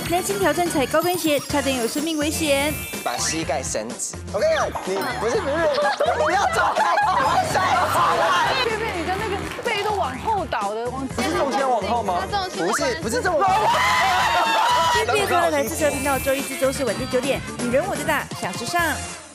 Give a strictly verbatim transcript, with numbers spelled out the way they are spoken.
男性挑战踩高跟鞋，差点有生命危险。 把膝盖伸直。我跟你讲，你不是不是，不要走开，我会摔跑啦。 偏偏你的那个背都往后倒的，往不是重心往后吗？不是，不是这么。 别别错了，来自社频道周一至周四晚间九点，女人我最大，想时尚。